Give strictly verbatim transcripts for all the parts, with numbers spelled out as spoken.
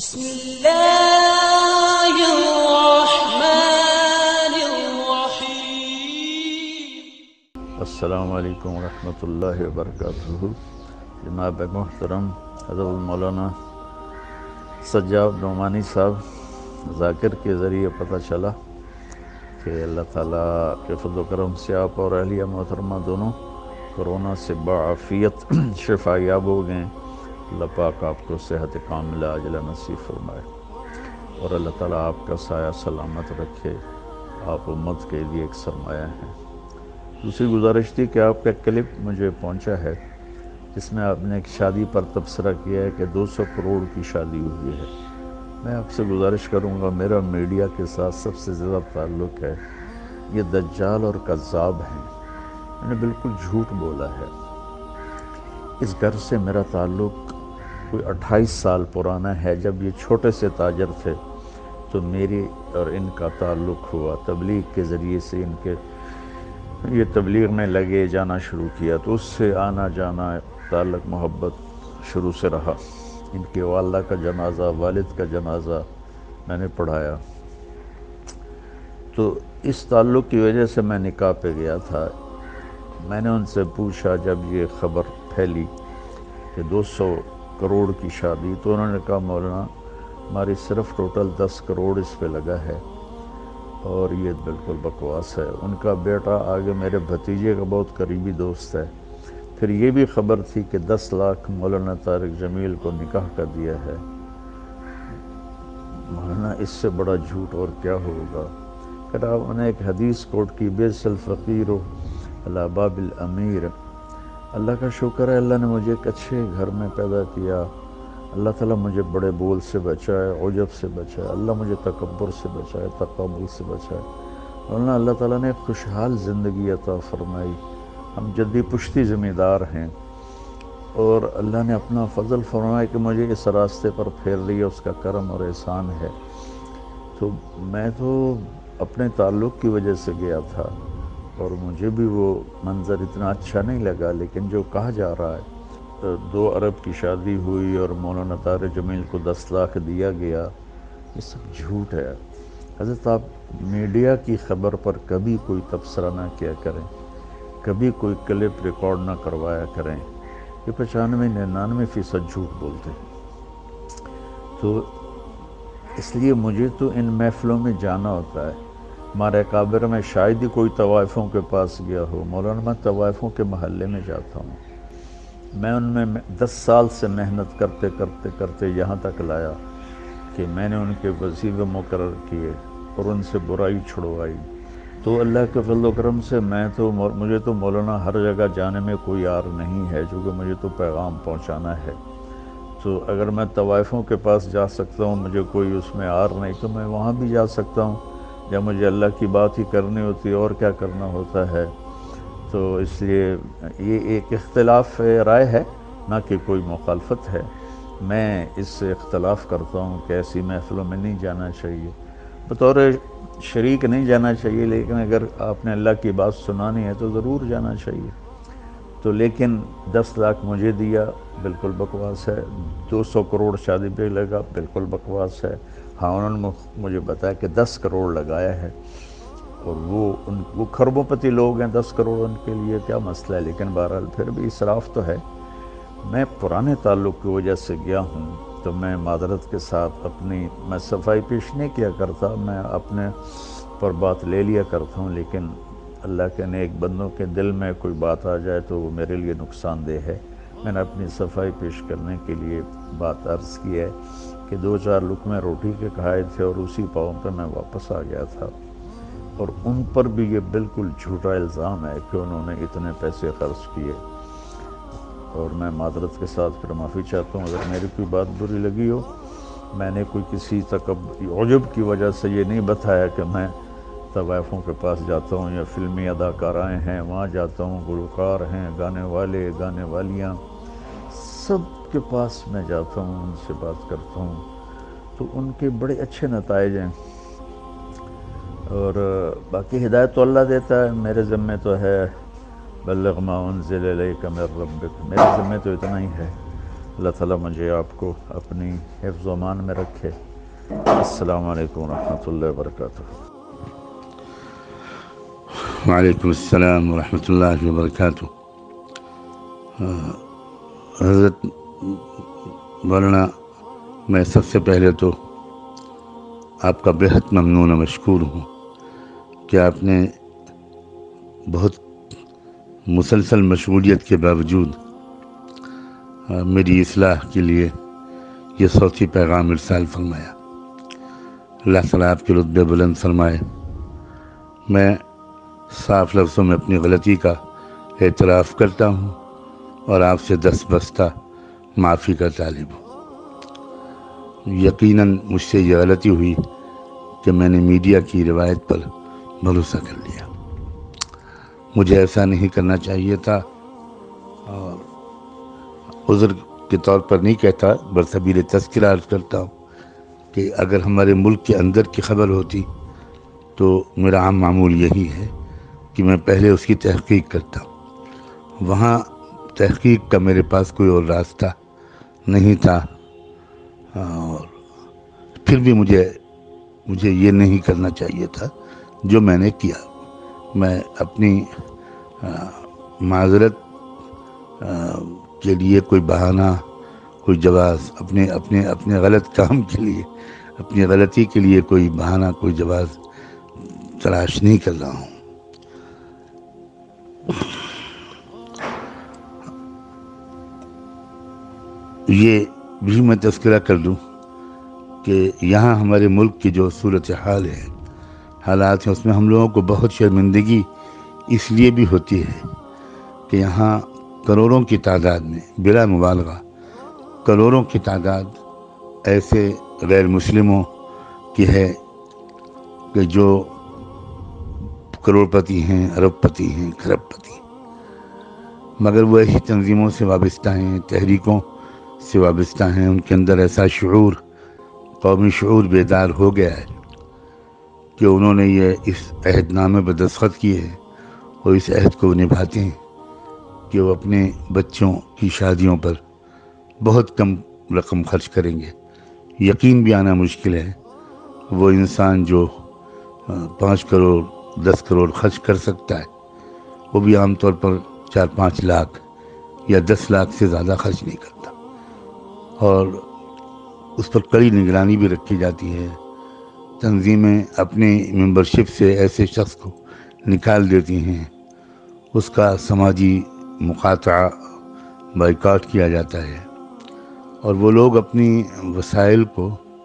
بسم اللہ الرحمن الرحیم۔ السلام علیکم ورحمۃ اللہ وبرکاتہ۔ جناب محترم حضرت مولانا سجاد نعمانی صاحب ذاکر کے ذریعے پتہ چلا کہ اللہ تعالیٰ کے فضل و کرم سے آپ اور اہلیہ محترمہ دونوں کرونا سے بعافیت شفا یاب ہو گئے۔ اللہ پاک آپ کو صحت کاملہ عاجلہ نصیب فرمائے اور اللہ تعالیٰ آپ کا سایہ سلامت رکھے۔ آپ امت کے لیے ایک سرمایہ ہیں۔ دوسری گزارش تھی کہ آپ کا کلپ مجھے پہنچا ہے جس میں آپ نے ایک شادی پر تبصرہ کیا ہے کہ دو سو کروڑ کی شادی ہوئی ہے۔ میں آپ سے گزارش کروں گا، میرا میڈیا کے ساتھ سب سے زیادہ تعلق ہے، یہ دجال اور کذاب ہیں، میں نے بالکل جھوٹ بولا ہے۔ اس گھر سے میرا تعلق کوئی اٹھائیس سال پرانا ہے۔ جب یہ چھوٹے سے تاجر تھے تو میری اور ان کا تعلق ہوا، تبلیغ کے ذریعے سے ان کے یہ تبلیغ میں لگے جانا شروع کیا تو اس سے آنا جانا تعلق محبت شروع سے رہا۔ ان کے والدہ کا جنازہ، والد کا جنازہ میں نے پڑھایا، تو اس تعلق کی وجہ سے میں نکاح پہ گیا تھا۔ میں نے ان سے پوچھا جب یہ خبر پھیلی کہ دو سو کروڑ کی شادی، تو انہوں نے کہا مولانا ہماری صرف ٹوٹل دس کروڑ اس پہ لگا ہے اور یہ بالکل بکواس ہے۔ ان کا بیٹا آگے میرے بھتیجے کا بہت قریبی دوست ہے۔ پھر یہ بھی خبر تھی کہ دس لاکھ مولانا طارق جمیل کو نکاح کر دیا ہے۔ مولانا اس سے بڑا جھوٹ اور کیا ہوگا؟ پھر آپ نے ایک حدیث کوٹ کی، بیس الفقیر علی باب الامیر۔ اللہ کا شکر ہے، اللہ نے مجھے ایک اچھے گھر میں پیدا کیا۔ اللہ تعالیٰ مجھے بڑے بول سے بچائے، عجب سے بچائے، اللہ مجھے تکبر سے بچائے، تکبر سے بچائے۔ مولانا اللہ تعالیٰ نے خوشحال زندگی عطا فرمائی۔ ہم جدی پشتی ذمہ دار ہیں اور اللہ نے اپنا فضل فرمایا کہ مجھے اس راستے پر پھیر لیا، اس کا کرم اور احسان ہے۔ تو میں تو اپنے تعلق کی وجہ سے گیا تھا اور مجھے بھی وہ منظر اتنا اچھا نہیں لگا، لیکن جو کہا جا رہا ہے دو ارب کی شادی ہوئی اور مولانا طارق جمیل کو دس لاکھ دیا گیا، یہ سب جھوٹ ہے۔ حضرت آپ میڈیا کی خبر پر کبھی کوئی تبصرہ نہ کیا کریں، کبھی کوئی کلپ ریکارڈ نہ کروایا کریں، یہ پچانوے ننانوے فیصد جھوٹ بولتے ہیں۔ تو اس لیے مجھے تو ان محفلوں میں جانا ہوتا ہے۔ ہمارے اکابر میں شاید ہی کوئی طوائفوں کے پاس گیا ہو۔ مولانا میں طوائفوں کے محلے میں جاتا ہوں، میں ان میں دس سال سے محنت کرتے کرتے کرتے یہاں تک لایا کہ میں نے ان کے وظیفے مقرر کیے اور ان سے برائی چھڑوائی۔ تو اللہ کے فضل و کرم سے میں تو مجھے تو مولانا ہر جگہ جانے میں کوئی عار نہیں ہے، چونکہ مجھے تو پیغام پہنچانا ہے۔ تو اگر میں طوائفوں کے پاس جا سکتا ہوں، مجھے کوئی اس میں عار نہیں، تو میں وہاں بھی جا سکتا ہوں جب مجھے اللہ کی بات ہی کرنی ہوتی ہے اور کیا کرنا ہوتا ہے۔ تو اس لیے یہ ایک اختلاف رائے ہے، نہ کہ کوئی مخالفت ہے۔ میں اس سے اختلاف کرتا ہوں کہ ایسی محفلوں میں نہیں جانا چاہیے، بطور شریک نہیں جانا چاہیے، لیکن اگر آپ نے اللہ کی بات سنانی ہے تو ضرور جانا چاہیے۔ تو لیکن دس لاکھ مجھے دیا، بالکل بکواس ہے۔ دو سو کروڑ شادی پہ لگا، بالکل بکواس ہے۔ ہاں انہوں نے مجھے بتایا کہ دس کروڑ لگایا ہے اور وہ ان وہ کھربوں پتی لوگ ہیں، دس کروڑ ان کے لیے کیا مسئلہ ہے، لیکن بہرحال پھر بھی اسراف تو ہے۔ میں پرانے تعلق کی وجہ سے گیا ہوں تو میں معذرت کے ساتھ اپنی میں صفائی پیش نہیں کیا کرتا، میں اپنے پر بات لے لیا کرتا ہوں، لیکن اللہ کے نیک بندوں کے دل میں کوئی بات آ جائے تو وہ میرے لیے نقصان دہ ہے۔ میں نے اپنی صفائی پیش کرنے کے لیے بات عرض کی ہے کہ دو چار لقمے روٹی کے کھائے تھے اور اسی پاؤں پہ میں واپس آ گیا تھا، اور ان پر بھی یہ بالکل جھوٹا الزام ہے کہ انہوں نے اتنے پیسے خرچ کیے، اور میں معذرت کے ساتھ پھر معافی چاہتا ہوں اگر میری کوئی بات بری لگی ہو۔ میں نے کوئی کسی تکبر عجب کی وجہ سے یہ نہیں بتایا کہ میں طوائفوں کے پاس جاتا ہوں یا فلمی اداکارائیں ہیں وہاں جاتا ہوں، گلوکار ہیں، گانے والے، گانے والیاں، سب کے پاس میں جاتا ہوں، ان سے بات کرتا ہوں، تو ان کے بڑے اچھے نتائج ہیں۔ اور باقی ہدایت تو اللہ دیتا ہے، میرے ذمہ تو ہے بلغ ما انزل الیک من ربک، میرے ذمہ تو اتنا ہی ہے اللہ تعالیٰ مجھے آپ کو اپنی حفظ و امان میں رکھے۔ السلام علیکم ورحمۃ اللہ وبرکاتہ۔ وعلیکم السلام ورحمۃ اللہ وبرکاتہ۔ حضرت مولانا، میں سب سے پہلے تو آپ کا بہت ممنون و مشکور ہوں کہ آپ نے بہت مسلسل مشغولیت کے باوجود میری اصلاح کے لیے یہ صوتی پیغام ارسال فرمایا۔ اللہ تعالیٰ آپ کے رتبے بلند فرمائے۔ میں صاف لفظوں میں اپنی غلطی کا اعتراف کرتا ہوں اور آپ سے دست بستہ معافی کا طالب ہوں۔ یقیناً مجھ سے یہ غلطی ہوئی کہ میں نے میڈیا کی روایت پر بھروسہ کر لیا۔ مجھے ایسا نہیں کرنا چاہیے تھا، اور عذر کے طور پر نہیں کہتا، برسبیل تذکرہ عرض کرتا ہوں کہ اگر ہمارے ملک کے اندر کی خبر ہوتی تو میرا عام معمول یہی ہے کہ میں پہلے اس کی تحقیق کرتا ہوں۔ وہاں تحقیق کا میرے پاس کوئی اور راستہ نہیں تھا، اور پھر بھی مجھے مجھے یہ نہیں کرنا چاہیے تھا جو میں نے کیا۔ میں اپنی معذرت کے لیے کوئی بہانہ، کوئی جواز، اپنے اپنے اپنے غلط کام کے لیے، اپنی غلطی کے لیے کوئی بہانہ، کوئی جواز تلاش نہیں کر رہا ہوں۔ یہ بھی میں تذکرہ کر دوں کہ یہاں ہمارے ملک کی جو صورتحال ہے، حالات ہیں، اس میں ہم لوگوں کو بہت شرمندگی اس لیے بھی ہوتی ہے کہ یہاں کروڑوں کی تعداد میں، بلا مبالغہ کروڑوں کی تعداد ایسے غیر مسلموں کی ہے کہ جو کروڑ پتی ہیں، ارب پتی ہیں، کھرب پتی ہیں، مگر وہ ایسی تنظیموں سے وابستہ ہیں، تحریکوں سے وابستہ ہیں، ان کے اندر ایسا شعور، قومی شعور بیدار ہو گیا ہے کہ انہوں نے یہ اس عہد نامے پر دستخط کیے ہیں اور اس عہد کو نبھاتے ہیں کہ وہ اپنے بچوں کی شادیوں پر بہت کم رقم خرچ کریں گے۔ یقین بھی آنا مشکل ہے وہ انسان جو پانچ کروڑ دس کروڑ خرچ کر سکتا ہے، وہ بھی عام طور پر چار پانچ لاکھ یا دس لاکھ سے زیادہ خرچ نہیں کرتا، اور اس پر کڑی نگرانی بھی رکھی جاتی ہے۔ تنظیمیں اپنی ممبرشپ سے ایسے شخص کو نکال دیتی ہیں، اس کا سماجی مقاطعہ، بائیکاٹ کیا جاتا ہے، اور وہ لوگ اپنی وسائل کو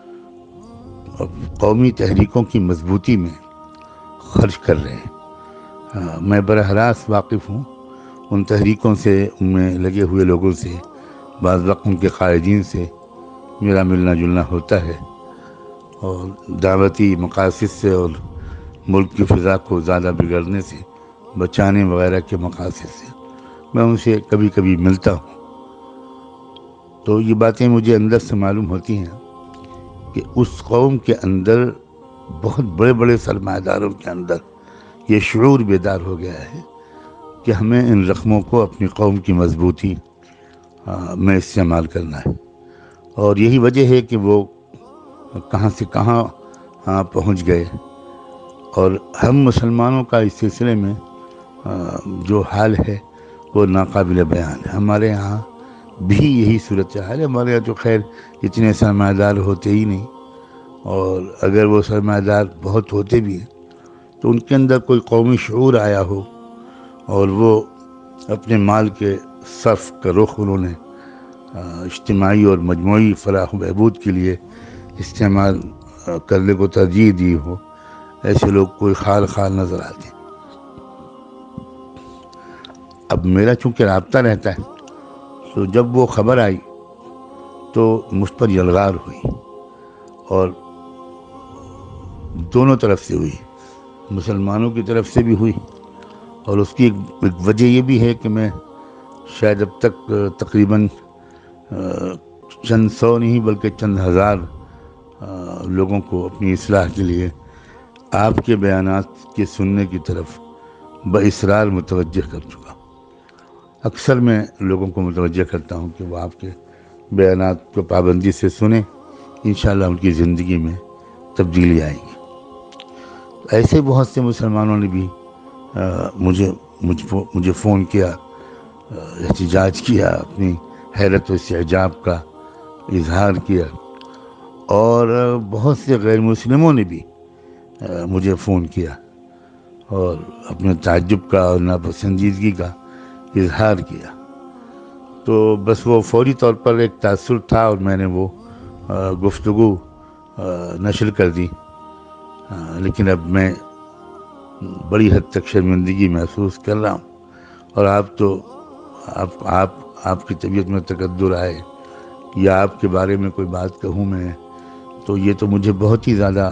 قومی تحریکوں کی مضبوطی میں خرچ کر رہے ہیں۔ میں براہ راست واقف ہوں ان تحریکوں سے، ان میں لگے ہوئے لوگوں سے، بعض وقت ان کے قائدین سے میرا ملنا جلنا ہوتا ہے، اور دعوتی مقاصد سے اور ملک کی فضا کو زیادہ بگڑنے سے بچانے وغیرہ کے مقاصد سے میں ان سے کبھی کبھی ملتا ہوں۔ تو یہ باتیں مجھے اندر سے معلوم ہوتی ہیں کہ اس قوم کے اندر، بہت بڑے بڑے سرمایہ داروں کے اندر یہ شعور بیدار ہو گیا ہے کہ ہمیں ان رقموں کو اپنی قوم کی مضبوطی میں استعمال کرنا ہے، اور یہی وجہ ہے کہ وہ کہاں سے کہاں ہاں پہنچ گئے، اور ہم مسلمانوں کا اس سلسلے میں جو حال ہے وہ ناقابل بیان ہے۔ ہمارے یہاں بھی یہی صورتحال ہے۔ ہمارے یہاں جو خیر اتنے سرمایہ دار ہوتے ہی نہیں، اور اگر وہ سرمایہ دار بہت ہوتے بھی ہیں تو ان کے اندر کوئی قومی شعور آیا ہو اور وہ اپنے مال کے صرف کا رخ انہوں نے اجتماعی اور مجموعی فلاح و بہبود کے لیے استعمال کرنے کو ترجیح دی ہو، ایسے لوگ کوئی خال خال نظر آتے ہیں۔ اب میرا چونکہ رابطہ رہتا ہے، تو جب وہ خبر آئی تو مجھ پر یلغار ہوئی، اور دونوں طرف سے ہوئی، مسلمانوں کی طرف سے بھی ہوئی، اور اس کی ایک وجہ یہ بھی ہے کہ میں شاید اب تک تقریباً چند سو نہیں بلکہ چند ہزار لوگوں کو اپنی اصلاح کے لیے آپ کے بیانات کے سننے کی طرف باصرار متوجہ کر چکا۔ اکثر میں لوگوں کو متوجہ کرتا ہوں کہ وہ آپ کے بیانات کو پابندی سے سنیں، انشاءاللہ ان کی زندگی میں تبدیلی آئے گی۔ ایسے بہت سے مسلمانوں نے بھی مجھے مجھ مجھے فون کیا، احتجاج کیا، اپنی حیرت و استعجاب کا اظہار کیا، اور بہت سے غیر مسلموں نے بھی مجھے فون کیا اور اپنے تعجب کا اور ناپسندیدگی کا اظہار کیا۔ تو بس وہ فوری طور پر ایک تاثر تھا اور میں نے وہ گفتگو نشر کر دی، لیکن اب میں بڑی حد تک شرمندگی محسوس کر رہا ہوں، اور آپ تو آپ آپ آپ کی طبیعت میں تقدر آئے یا آپ کے بارے میں کوئی بات کہوں میں تو یہ تو مجھے بہت ہی زیادہ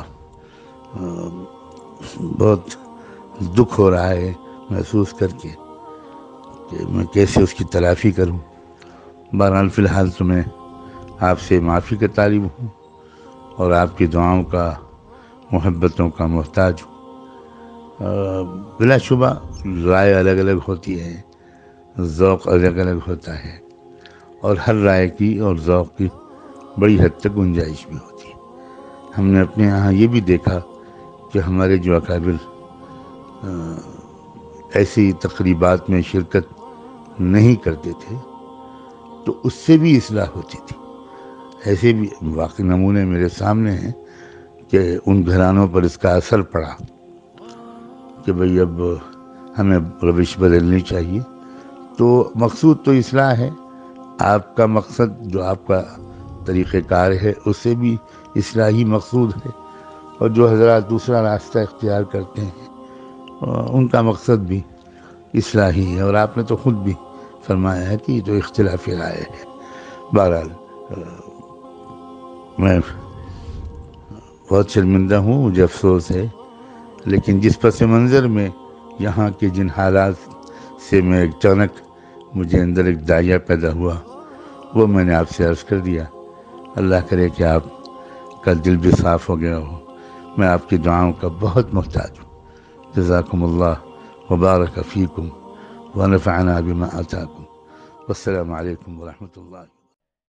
بہت دکھ ہو رہا ہے محسوس کر کے کہ میں کیسے اس کی تلافی کروں۔ بہرحال فی الحال تو میں آپ سے معافی کا طالب ہوں اور آپ کی دعاؤں کا، محبتوں کا محتاج ہوں۔ بلا شبہ رائے الگ الگ ہوتی ہے، ذوق الگ الگ ہوتا ہے، اور ہر رائے کی اور ذوق کی بڑی حد تک گنجائش بھی ہوتی ہے۔ ہم نے اپنے یہاں یہ بھی دیکھا کہ ہمارے جو اکابر ایسی تقریبات میں شرکت نہیں کرتے تھے تو اس سے بھی اصلاح ہوتی تھی۔ ایسے بھی واقعی نمونے میرے سامنے ہیں کہ ان گھرانوں پر اس کا اثر پڑا کہ بھئی اب ہمیں روش بدلنی چاہیے۔ تو مقصود تو اصلاح ہے، آپ کا مقصد جو آپ کا طریقہ کار ہے اس سے بھی اصلاحی مقصود ہے، اور جو حضرات دوسرا راستہ اختیار کرتے ہیں ان کا مقصد بھی اصلاحی ہے، اور آپ نے تو خود بھی فرمایا ہے کہ یہ تو اختلاف رائے ہے۔ بہرحال میں بہت شرمندہ ہوں، مجھے افسوس ہے، لیکن جس پس منظر میں یہاں کے جن حالات سے میں اچانک مجھے اندر ایک داعیہ پیدا ہوا وہ میں نے آپ سے عرض کر دیا۔ اللہ کرے کہ آپ کا دل بھی صاف ہو گیا ہو۔ میں آپ کی دعاؤں کا بہت محتاج ہوں۔ جزاکم اللہ وبارک فیکم ونفعنا بما آتاکم، والسلام علیکم ورحمۃ اللہ۔